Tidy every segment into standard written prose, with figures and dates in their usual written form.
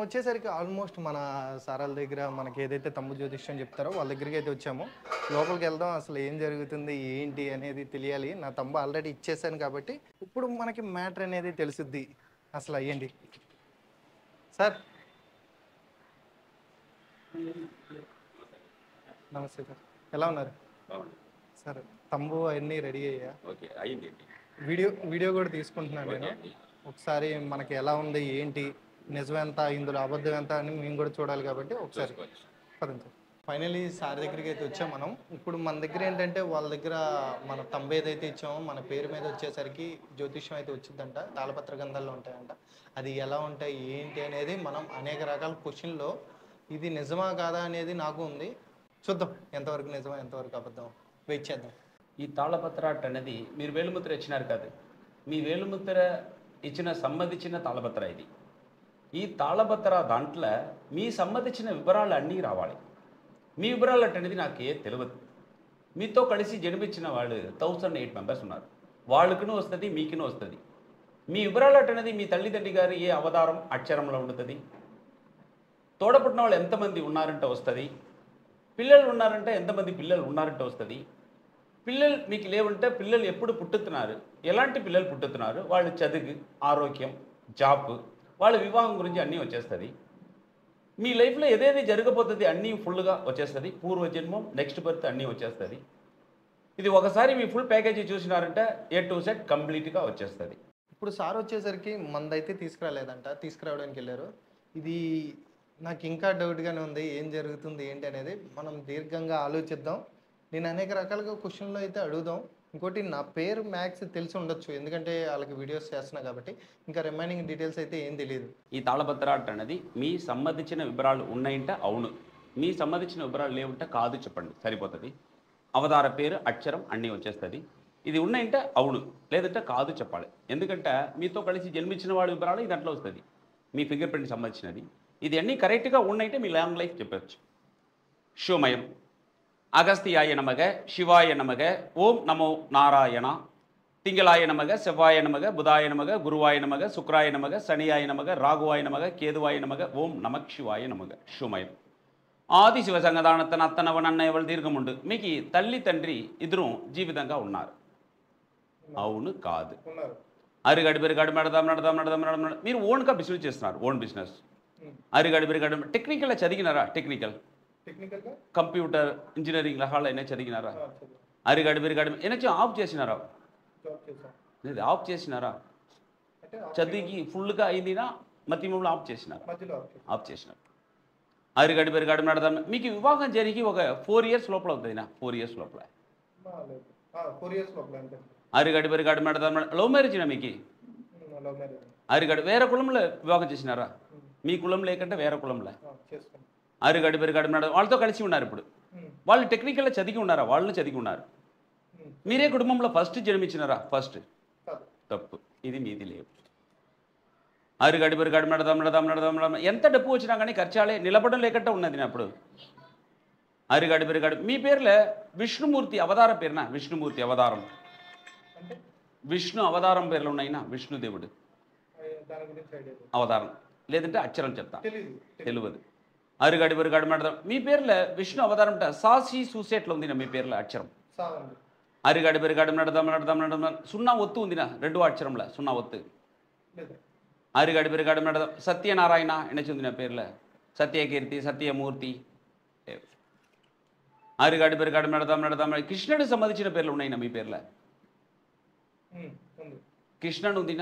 వచ్చేసరికి ఆల్మోస్ట్ మన సారాల దగ్గర మనకి ఏదైతే తమ్ము జ్యోతిష్యం చెప్తారో వాళ్ళ దగ్గరికి అయితే వచ్చాము. లోపలికి వెళ్దాం, అసలు ఏం జరుగుతుంది ఏంటి అనేది తెలియాలి. నా తమ్ము ఆల్రెడీ ఇచ్చేసాను కాబట్టి ఇప్పుడు మనకి మ్యాటర్ అనేది తెలుసుద్ది. అసలు అయ్యండి సార్. నమస్తే సార్, ఎలా ఉన్నారు సార్? తమ్ము అవన్నీ రెడీ అయ్యా? వీడియో కూడా తీసుకుంటున్నాను నేను. ఒకసారి మనకి ఎలా ఉంది ఏంటి, నిజం ఎంత, ఇందులో అబద్ధం ఎంత అని మేము కూడా చూడాలి కాబట్టి ఒకసారి పదండి సార్. ఫైనలీ సార్ దగ్గరికి అయితే వచ్చాం మనం. ఇప్పుడు మన దగ్గర ఏంటంటే వాళ్ళ దగ్గర మన తంబు ఏదైతే ఇచ్చామో మన పేరు మీద వచ్చేసరికి జ్యోతిష్యం అయితే వచ్చిందంట, తాళపత్ర గంధాల్లో ఉంటాయంట. అది ఎలా ఉంటాయి ఏంటి అనేది మనం అనేక రకాల క్వశ్చన్లో ఇది నిజమా కాదా అనేది నాకు ఉంది. చూద్దాం ఎంతవరకు నిజమా ఎంతవరకు అబద్ధం, వెయిట్ చేద్దాం. ఈ తాళపత్ర అనేది మీరు వేలుముద్ర ఇచ్చినారు కాదు, మీ వేలుముద్ర ఇచ్చిన సంబంధించిన తాళపత్ర ఇది. ఈ తాళపత్ర దాంట్లో మీ సంబంధించిన వివరాలు అన్నీ రావాలి. మీ వివరాలు అనేది నాకే తెలియదు. మీతో కలిసి జన్మించిన వాళ్ళు 1008 మెంబర్స్ ఉన్నారు. వాళ్ళకును వస్తుంది, మీకును వస్తుంది. మీ వివరాలు అనేది మీ తల్లిదండ్రి గారు ఏ అవతారం అక్షరంలో ఉంటుంది, తోడపుట్టిన వాళ్ళు ఎంతమంది ఉన్నారంటే వస్తుంది, పిల్లలు ఉన్నారంటే ఎంతమంది పిల్లలు ఉన్నారంటే వస్తుంది, పిల్లలు మీకు లేవంటే పిల్లలు ఎప్పుడు పుట్టుతున్నారు, ఎలాంటి పిల్లలు పుట్టుతున్నారు, వాళ్ళు చదువు, ఆరోగ్యం, జాబ్, వాళ్ళ వివాహం గురించి అన్నీ వచ్చేస్తుంది. మీ లైఫ్లో ఏదేది జరగబోతుంది అన్నీ ఫుల్గా వచ్చేస్తుంది. పూర్వజన్మం, నెక్స్ట్ బర్త్ అన్నీ వచ్చేస్తుంది. ఇది ఒకసారి మీ ఫుల్ ప్యాకేజీ చూసినారంటే A to Z కంప్లీట్గా వచ్చేస్తుంది. ఇప్పుడు సార్ వచ్చేసరికి మందైతే తీసుకురాలేదంట, తీసుకురావడానికి వెళ్ళారు. ఇది నాకు ఇంకా డౌట్గానే ఉంది, ఏం జరుగుతుంది ఏంటి అనేది. మనం దీర్ఘంగా ఆలోచిద్దాం. నేను అనేక రకాలుగా క్వశ్చన్లు అయితే అడుగుదాం. ఇంకోటి నా పేరు మ్యాథ్స్ తెలిసి ఉండొచ్చు, ఎందుకంటే వాళ్ళకి వీడియోస్ చేస్తున్నా కాబట్టి. ఇంకా రిమైనింగ్ డీటెయిల్స్ అయితే ఏం తెలియదు. ఈ తాళపత్ర అనేది మీ సంబంధించిన వివరాలు ఉన్నాయంటే అవును, మీ సంబంధించిన వివరాలు లేవుంటే కాదు చెప్పండి, సరిపోతుంది. అవతార పేరు, అక్షరం అన్నీ వచ్చేస్తుంది. ఇది ఉన్నాయంటే అవును, లేదంటే కాదు చెప్పాలి. ఎందుకంటే మీతో కలిసి జన్మించిన వాళ్ళ వివరాలు ఈ దాంట్లో వస్తుంది. మీ ఫింగర్ ప్రింట్ సంబంధించినది. ఇది అన్నీ కరెక్ట్గా ఉన్నాయంటే మీ లాంగ్ లైఫ్ చెప్పచ్చు. శివమయం. అగస్త్యాయ నమగ, శివాయ నమగ, ఓం నమో నారాయణ. తింగళాయ నమగ, శివాయ నమగ, బుధాయ నమగ, గురువాయ నమగ, శుక్రాయ నమగ, శనియాయ నమగ, రాఘవాయ నమగ, కేతువాయ నమగ, ఓం నమ శివాయ నమగ. శివమయం. ఆది శివ సంగదానత్తన అత్తనవనన్నయ్యవలు దీర్ఘముండు. మీకు తల్లి తండ్రి ఇద్దరు జీవితంగా ఉన్నారు, అవును కాదు. అరిగడి బిరిగడి మెడదాం నడదాం నడదాం నడదాం. మీరు ఓన్గా బిజినెస్ చేస్తున్నారు, ఓన్ బిజినెస్. అరిగడి బిరిగడి టెక్నికల్గా చదివినారా? టెక్నికల్ కంప్యూటర్ ఇంజనీరింగ్ హాల్ అయినా చదివినారా? అరిగడి బిరిగడి ఏనాచి ఆఫ్ చేసినారా? ఆఫ్ చేసినారా? చదివికి ఫుల్గా అయిందినా మధ్యమంలో ఆఫ్ చేసినారా? ఆఫ్ చేసినారు. అరిగడి బిరిగడి నడదాం. మీకు వివాహం జరిగి ఒక 4 years లోపల అవుతుందినా? 4 years లోపల. అరిగడి బిరిగడి నడదాం. లవ్ మ్యారేజ్నా మీకు? అరిగడి వేరే కులంలో వివాహం చేసినారా? మీ కులం లేకంటే వేరే కులంలో? అరిగడి బిరిగడి నడదాం. వాళ్ళతో కలిసి ఉన్నారు. ఇప్పుడు వాళ్ళు టెక్నికల్గా చదివి ఉన్నారా? వాళ్ళని చదివి ఉన్నారు. మీరే కుటుంబంలో ఫస్ట్ జన్మించినారా? ఫస్ట్ తప్పు, ఇది మీది లేవు. అరిగడి బిరిగడి నడదాం నడదాం నడదాం నడదాం. ఎంత డబ్బు వచ్చినా కానీ ఖర్చాలే, నిలబడడం లేకుండా ఉన్నది అప్పుడు. అరిగడి బిరిగడి. మీ పేర్లే విష్ణుమూర్తి అవతార పేరునా? విష్ణుమూర్తి అవతారం, విష్ణు అవతారం పేర్లు ఉన్నాయినా? విష్ణుదేవుడు అవతారం, లేదంటే అక్షరం చెప్తా తెలియదు. అరిగడి బిరిగడి నడదాం. మీ పేర్లే విష్ణు అవతారం సాసి సూసేట్లో ఉందినా? మీ పేర్లో అక్షరం అరిగడి బిరిగడి నడదాం నడదాం నడదాం. 0 ఒత్తు ఉందినా? 2 అక్షరంలో 0 ఒత్తు. అరిగడి బిరిగడి నడదాం. సత్యనారాయణ ఎన్నచి ఉంది నా పేర్లో? సత్యకీర్తి, సత్యమూర్తి. అరిగడి బిరిగడి నడదాం నడదాం. కృష్ణుడికి సంబంధించిన పేర్లు ఉన్నాయినా మీ పేర్లో? కృష్ణుడు ఉందినా?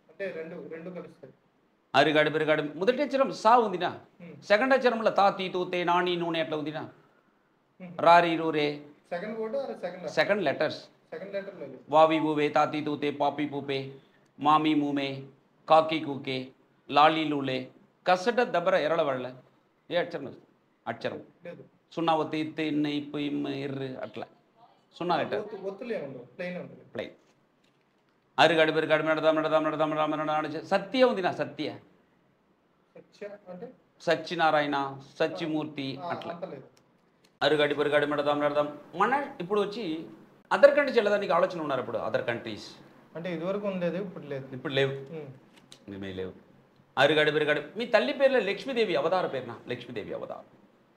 అరిగడి బిరిగడి. మొదటి అక్షరం సా ఉందినా? సెకండ్ అక్షరంలో తా తీ తూ తే నాని నూనె ఎట్లా ఉందినా? రారీ రూరే సెకండ్ లెటర్స్. వావి ఊవే, తాతి తూతే, పాపి పూపే, మామీ మూమే, కాకి కూకే, లాలి లూలే, కసట దబ్బర ఎరళ వళ్ళ. ఏ అక్షరం? అక్షరం 0 ఒత్తి ఇత్తు ఇన్ను ఇప్పు ఇమ్మ ఎర్రు అట్లా 0 లెటర్ ప్లెయిన్. అరిగడి బిరిగడి నడదాం నడదాం నడదాం నడదాం. సత్య ఉందినా? సత్య, సత్యనారాయణ, సత్యమూర్తి అట్లా. అరుగడి బిరిగడి నడదాం నడదాం. మన ఇప్పుడు వచ్చి అదర్ కంట్రీస్ వెళ్ళడానికి ఆలోచన ఉన్నారు. ఇప్పుడు అదర్ కంట్రీస్ అంటే ఇదివరకు ఉండేది, ఇప్పుడు లేదు. ఇప్పుడు లేవు, మేమే లేవు. అరుగడు బిరుగడు. మీ తల్లి పేరులో లక్ష్మీదేవి అవతార పేరున లక్ష్మీదేవి అవతారం.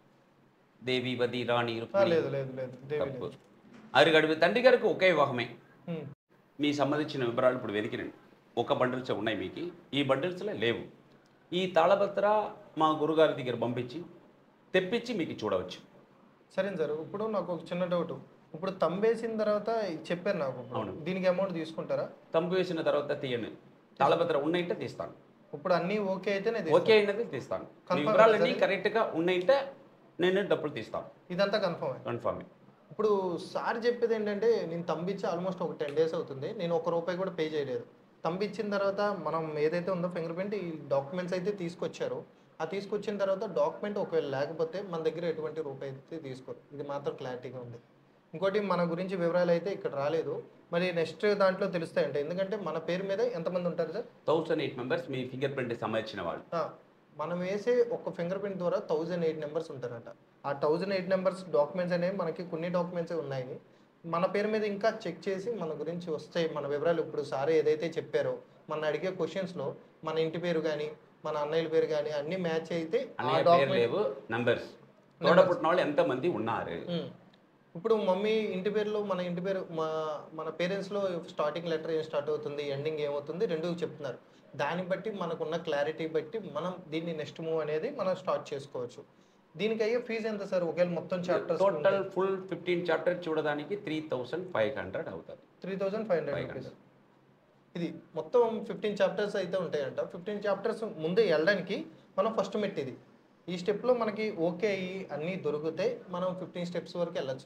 దేవి వది రాణి రుక్మిణి. లేదు లేదు లేదు దేవి తప్పు. లేదు. అరుగడు తండ్రి గారికి ఒకే వివాహమే. ఉమ్. మీ సంబంధించిన వివరాలు ఇప్పుడు వెతికినండి. ఒక బండిల్స్ ఉన్నాయి మీకు. ఈ బండిల్స్లో లేవు. ఈ తాళపత్ర మా గురుగారి దగ్గర పంపించి తెప్పించి మీకు చూడవచ్చు. సరే సార్, ఇప్పుడు నాకు ఒక చిన్న డౌట్. ఇప్పుడు తంబేసిన తర్వాత చెప్పారు నాకు ఇప్పుడు. అవును. దీనికి అమౌంట్ తీసుకుంటారా? తంపు వేసిన తర్వాత తీయండి. తాళపత్ర ఉన్నాయంటే తీస్తాను. ఇప్పుడు అన్నీ ఓకే అయితేనే ఓకే అయినది తీస్తాను. మీ Confirm వివరాలన్నీ సరే. కరెక్ట్గా ఉన్నాయంటే నేను డబ్బులు తీస్తాను. ఇదంతా కన్ఫర్మ్. కన్ఫర్మ్. ఇప్పుడు సార్ చెప్పేది ఏంటంటే, నేను తంబిచ్చి ఆల్మోస్ట్ ఒక 10 days అవుతుంది, నేను ₹1 కూడా పే చేయలేదు. తంబిచ్చిన తర్వాత మనం ఏదైతే ఉందో ఫింగర్ ప్రింట్, ఈ డాక్యుమెంట్స్ అయితే తీసుకొచ్చారు. ఆ తీసుకొచ్చిన తర్వాత డాక్యుమెంట్ ఒకవేళ లేకపోతే మన దగ్గర ఎటువంటి రూపాయి అయితే తీసుకోరు. ఇది మాత్రం క్లారిటీగా ఉంది. ఇంకోటి మన గురించి వివరాలు అయితే ఇక్కడ రాలేదు. మరి నెక్స్ట్ దాంట్లో తెలుస్తాయంటే, ఎందుకంటే మన పేరు మీద ఎంతమంది ఉంటారు సార్? 1008 మెంబర్స్ మీ ఫింగర్ ప్రింట్ సంబంధించిన వాళ్ళు. మనం వేసే ఒక ఫింగర్ ప్రింట్ ద్వారా 1008 నెంబర్స్ ఉంటారట. ఆ 1008 నెంబర్స్ డాక్యుమెంట్స్ అనేవి మనకి కొన్ని డాక్యుమెంట్స్ ఉన్నాయి. మన పేరు మీద ఇంకా చెక్ చేసి మన గురించి వస్తాయి మన వివరాలు. ఇప్పుడు సార్ ఏదైతే చెప్పారో మన అడిగే క్వశ్చన్స్లో మన ఇంటి పేరు కానీ మన అన్నయ్యల పేరు కానీ అన్ని మ్యాచ్ అయితే లేవు నంబర్స్. తోడపుట్టిన వాళ్ళు ఎంతమంది ఉన్నారు? ఇప్పుడు మమ్మీ ఇంటి పేరులో మన ఇంటి పేరు మన పేరెంట్స్లో స్టార్టింగ్ లెటర్ ఏం స్టార్ట్ అవుతుంది, ఎండింగ్ ఏమవుతుంది, రెండు చెప్తున్నారు. దాన్ని బట్టి మనకున్న క్లారిటీ బట్టి మనం దీన్ని నెక్స్ట్ మూవ్ అనేది మనం స్టార్ట్ చేసుకోవచ్చు. దీనికి అయ్యే ఫీజు ఎంత సార్? ఒకవేళ మొత్తం చాప్టర్స్ టోటల్ ఫుల్ 15 చాప్టర్ చూడడానికి 3500 అవుతుంది. 3500 రూపీస్. ఇది మొత్తం 15 చాప్టర్స్ అయితే ఉంటాయంట. 15 చాప్టర్స్ ముందే వెళ్ళడానికి మనం ఫస్ట్ మెట్ ఇది. ఈ స్టెప్లో మనకి ఓకే అయ్యి అన్నీ దొరికితే మనం 15 స్టెప్స్ వరకు వెళ్ళచ్చు.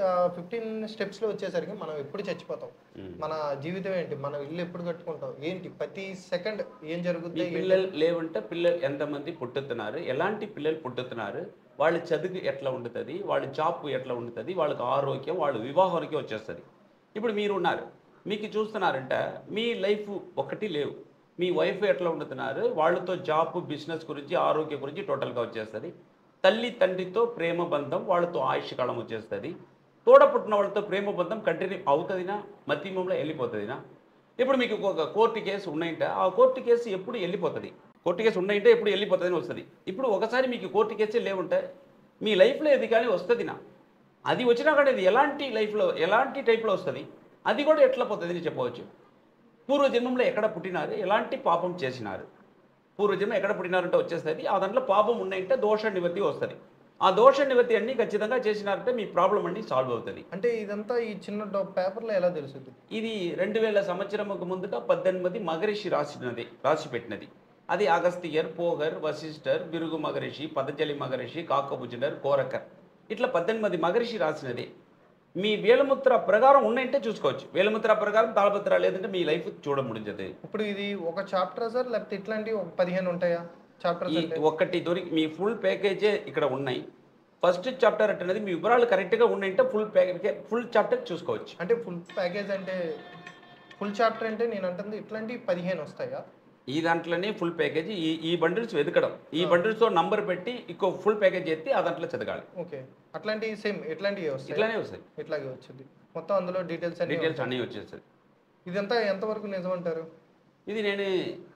15 స్టెప్స్లో వచ్చేసరికి మనం ఎప్పుడు చచ్చిపోతాం, మన జీవితం ఏంటి, మనం ఇల్లు ఎప్పుడు కట్టుకుంటాం ఏంటి, ప్రతి సెకండ్ ఏం జరుగుతుంది, పిల్లలు లేవంటే పిల్లలు ఎంతమంది పుట్టుతున్నారు, ఎలాంటి పిల్లలు పుట్టుతున్నారు, వాళ్ళ చదువు ఎట్లా ఉంటుంది, వాళ్ళ జాబ్ ఎట్లా ఉంటుంది, వాళ్ళకి ఆరోగ్యం, వాళ్ళ వివాహానికి వచ్చేస్తుంది. ఇప్పుడు మీరు ఉన్నారు, మీకు చూస్తున్నారంటే మీ లైఫ్ ఒకటి లేవు. మీ వైఫ్ ఎట్లా ఉంటున్నారు, వాళ్ళతో జాబ్ బిజినెస్ గురించి ఆరోగ్యం గురించి టోటల్గా వచ్చేస్తుంది. తల్లి తండ్రితో ప్రేమ బంధం, వాళ్ళతో ఆయుష్కాలం వచ్చేస్తుంది. తోడపుట్టిన వాళ్ళతో ప్రేమ బంధం కంటిన్యూ అవుతుందినా, మధ్యమంలో వెళ్ళిపోతుందినా. ఇప్పుడు మీకు ఒక కోర్టు కేసు ఉన్నాయంటే ఆ కోర్టు కేసు ఎప్పుడు వెళ్ళిపోతుంది, కోర్టు కేసు ఉన్నాయంటే ఎప్పుడు వెళ్ళిపోతుందని వస్తుంది. ఇప్పుడు ఒకసారి మీకు కోర్టు కేసు లేవుంటే మీ లైఫ్లో ఏది కానీ వస్తుందినా, అది వచ్చినా కానీ అది ఎలాంటి లైఫ్లో ఎలాంటి టైప్లో వస్తుంది, అది కూడా ఎట్లా పోతుంది అని చెప్పవచ్చు. పూర్వజన్మంలో ఎక్కడ పుట్టినారు, ఎలాంటి పాపం చేసినారు, పూర్వజన్మ ఎక్కడ పుట్టినారంటే వచ్చేస్తుంది. ఆ దాంట్లో పాపం ఉన్నాయంటే దోష నివృత్తి వస్తుంది. ఆ దోష నివృత్తి అన్ని ఖచ్చితంగా చేసినారంటే మీ ప్రాబ్లం అన్ని సాల్వ్ అవుతుంది. అంటే ఇదంతా ఈ చిన్న పేపర్లో ఎలా తెలుస్తుంది? ఇది 2000 సంవత్సరముకు ముందుగా 18 మగరిషి రాసి పెట్టినది. అది అగస్తియర్, పోగర్, వశిష్ఠర్, బిరుగు మగరిషి, పతంజలి మగరిషి, కాకభుజనర్, కోరకర్, ఇట్లా 18 మగరిషి రాసినది. మీ వేలముద్ర ప్రకారం ఉన్నాయంటే చూసుకోవచ్చు. వేలముద్ర ప్రకారం తాళపత్ర లేదంటే మీ లైఫ్ చూడముడించదు. ఇప్పుడు ఇది ఒక చాప్టర్ సార్, లేకపోతే ఇట్లాంటి 15 ఉంటాయా చాప్టర్స్? ఒకటి దొరికి మీ ఫుల్ ప్యాకేజే ఇక్కడ ఉన్నాయి. ఫస్ట్ చాప్టర్ అనేది మీ వివరాలు కరెక్ట్గా ఉన్నాయంటే ఫుల్ చాప్టర్ చూసుకోవచ్చు. అంటే ఫుల్ ప్యాకేజ్ అంటే ఫుల్ చాప్టర్ అంటే నేను అంటుంది ఇట్లాంటి 15 వస్తాయా? ఈ దాంట్లోనే ఫుల్ ప్యాకేజీ. ఈ బండిల్స్ వెతకడం, ఈ బండిల్స్తో నంబర్ పెట్టి ఇంకో ఫుల్ ప్యాకేజ్ ఎత్తి ఆ దాంట్లో చదవాలి. ఓకే, అట్లాంటి సేమ్ ఎట్లాంటివి వస్తాయి? ఇట్లానే వస్తాయి, ఇట్లాగే వచ్చింది మొత్తం. అందులో డీటెయిల్స్ అన్నీ వచ్చేస్తుంది. ఇదంతా ఎంతవరకు నిజం అంటారు? ఇది నేను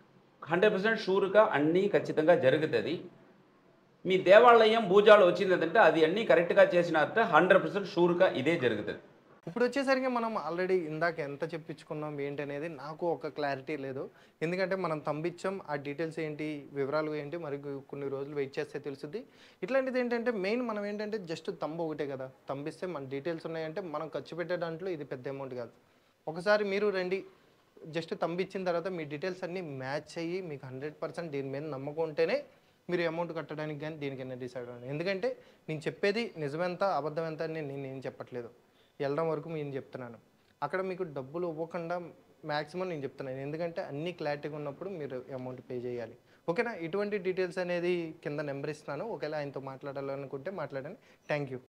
100% షూర్గా అన్నీ ఖచ్చితంగా జరుగుతుంది. మీ దేవాలయం భూజాలు వచ్చిందంటే అది అన్నీ కరెక్ట్గా చేసినారంటే 100% షూర్గా ఇదే జరుగుతుంది. ఇప్పుడు వచ్చేసరికి మనం ఆల్రెడీ ఇందాక ఎంత చెప్పించుకున్నాం ఏంటి అనేది నాకు ఒక క్లారిటీ లేదు. ఎందుకంటే మనం తంబిచ్చాం, ఆ డీటెయిల్స్ ఏంటి, వివరాలు ఏంటి, మరి కొన్ని రోజులు వెయిట్ చేస్తే తెలుస్తుంది. ఇట్లాంటిది ఏంటంటే మెయిన్ మనం ఏంటంటే జస్ట్ తంబు ఒకటే కదా, తంబిస్తే మన డీటెయిల్స్ ఉన్నాయంటే మనం ఖర్చు పెట్టే దాంట్లో ఇది పెద్ద అమౌంట్ కాదు. ఒకసారి మీరు రండి, జస్ట్ తంబిచ్చిన తర్వాత మీ డీటెయిల్స్ అన్నీ మ్యాచ్ అయ్యి మీకు 100% దీని మీద నమ్మకం ఉంటేనే మీరు అమౌంట్ కట్టడానికి కానీ దీనికైనా డిసైడ్ అవ్వండి. ఎందుకంటే నేను చెప్పేది నిజమెంత అబద్ధం ఎంత అని నేను ఏం చెప్పట్లేదు, వెళ్ళడం వరకు నేను చెప్తున్నాను. అక్కడ మీకు డబ్బులు ఇవ్వకుండా మ్యాక్సిమం నేను చెప్తున్నాను. ఎందుకంటే అన్నీ క్లారిటీగా ఉన్నప్పుడు మీరు అమౌంట్ పే చేయాలి. ఓకేనా? ఇటువంటి డీటెయిల్స్ అనేది కింద నెంబర్ ఇస్తున్నాను. ఒకవేళ ఆయనతో మాట్లాడాలనుకుంటే మాట్లాడండి. Thank you.